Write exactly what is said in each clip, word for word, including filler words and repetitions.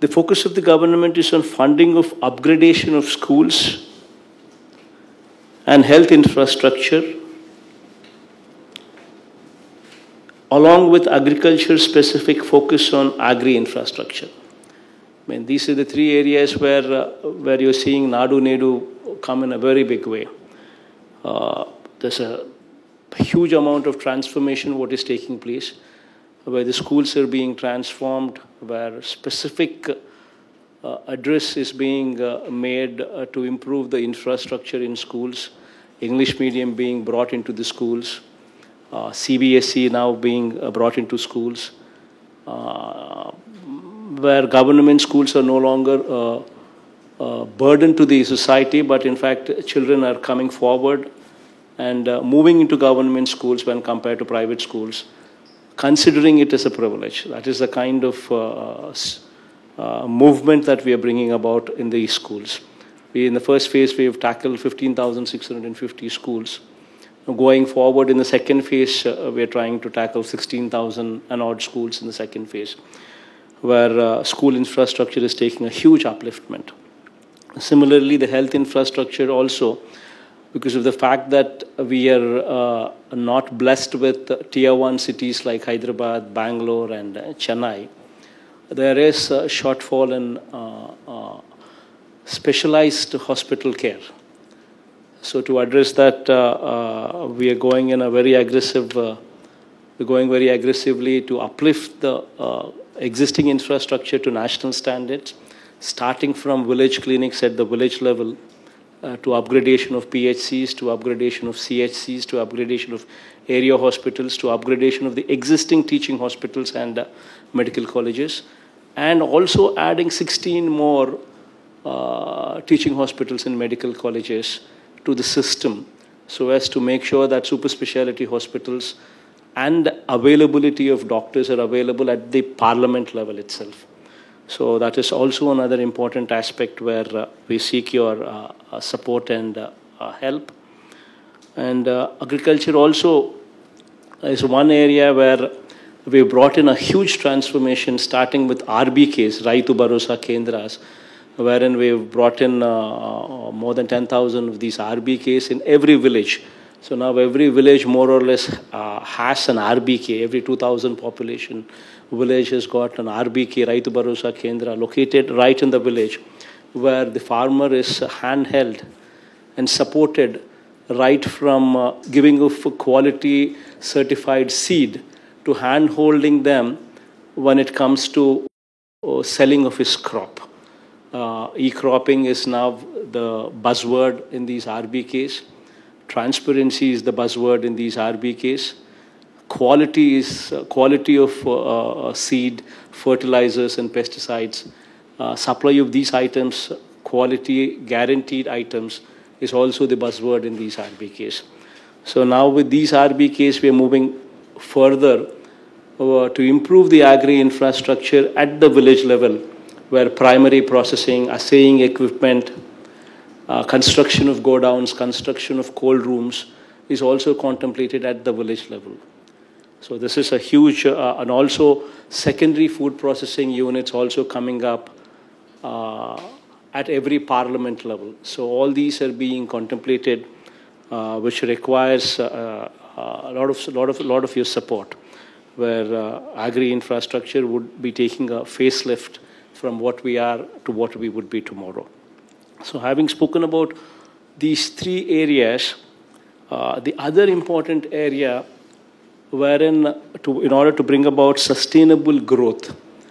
The focus of the government is on funding of upgradation of schools and health infrastructure, along with agriculture-specific focus on agri-infrastructure. I mean, these are the three areas where, uh, where you're seeing Nadu Nedu come in a very big way. Uh, there's a huge amount of transformation what is taking place, where the schools are being transformed, where specific uh, address is being uh, made uh, to improve the infrastructure in schools, English medium being brought into the schools, uh, C B S E now being uh, brought into schools, uh, where government schools are no longer uh, uh, burden to the society, but in fact children are coming forward and uh, moving into government schools when compared to private schools, considering it as a privilege. That is the kind of uh, uh, movement that we are bringing about in these schools. We, in the first phase, we have tackled fifteen thousand six hundred fifty schools. Going forward in the second phase, uh, we are trying to tackle sixteen thousand and odd schools in the second phase, where uh, school infrastructure is taking a huge upliftment. Similarly, the health infrastructure also, because of the fact that we are uh, not blessed with uh, tier one cities like Hyderabad, Bangalore, and uh, Chennai, there is a shortfall in uh, uh, specialized hospital care. So to address that, uh, uh, we are going in a very aggressive, uh, we're going very aggressively to uplift the uh, existing infrastructure to national standards, starting from village clinics at the village level, Uh, to upgradation of P H Cs, to upgradation of C H Cs, to upgradation of area hospitals, to upgradation of the existing teaching hospitals and uh, medical colleges, and also adding sixteen more uh, teaching hospitals and medical colleges to the system, so as to make sure that super specialty hospitals and availability of doctors are available at the parliament level itself. So that is also another important aspect where uh, we seek your uh, uh, support and uh, uh, help. And uh, agriculture also is one area where we brought in a huge transformation, starting with R B Ks, Raitu Bharosa Kendras, wherein we've brought in uh, more than ten thousand of these R B Ks in every village. So now every village more or less uh, has an R B K. Every two thousand population village has got an R B K, Raitu Bharosa Kendra, located right in the village, where the farmer is handheld and supported right from uh, giving of quality certified seed to hand-holding them when it comes to uh, selling of his crop. Uh, e-cropping is now the buzzword in these R B Ks. Transparency is the buzzword in these R B Ks. Quality is uh, quality of uh, uh, seed, fertilizers, and pesticides. Uh, supply of these items, quality guaranteed items, is also the buzzword in these R B Ks. So now with these R B Ks, we are moving further uh, to improve the agri infrastructure at the village level, where primary processing, assaying equipment, uh, construction of godowns, construction of cold rooms is also contemplated at the village level. So this is a huge, uh, and also secondary food processing units also coming up uh, at every parliament level. So all these are being contemplated, uh, which requires uh, uh, a lot of, lot of, lot of your support, where uh, agri infrastructure would be taking a facelift from what we are to what we would be tomorrow. So having spoken about these three areas, uh, the other important area wherein, to, in order to bring about sustainable growth,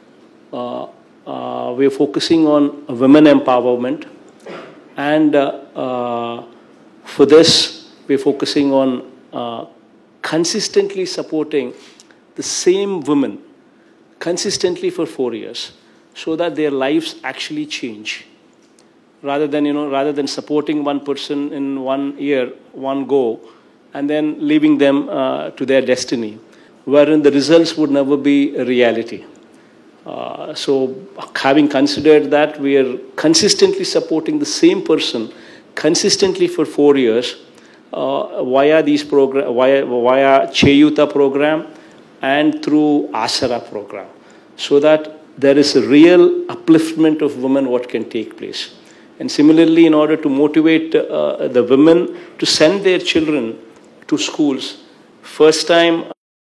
uh, uh, we are focusing on women empowerment. And uh, uh, for this, we are focusing on uh, consistently supporting the same women consistently for four years, so that their lives actually change. Rather than, you know, rather than supporting one person in one year, one go, and then leaving them uh, to their destiny, wherein the results would never be a reality. Uh, so having considered that, we are consistently supporting the same person consistently for four years uh, via these program, via, via Cheyuta program and through Asara program, so that there is a real upliftment of women what can take place. And similarly, in order to motivate uh, the women to send their children to schools, first time,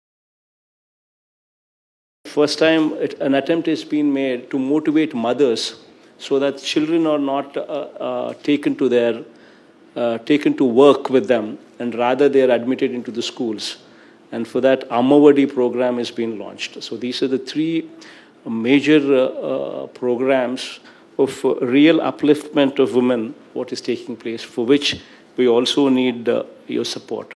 first time it, an attempt has been made to motivate mothers so that children are not uh, uh, taken to their, uh, taken to work with them, and rather they are admitted into the schools. And for that, Ammavadi program has been launched. So these are the three major uh, uh, programs of uh, real upliftment of women, what is taking place, for which we also need uh, your support.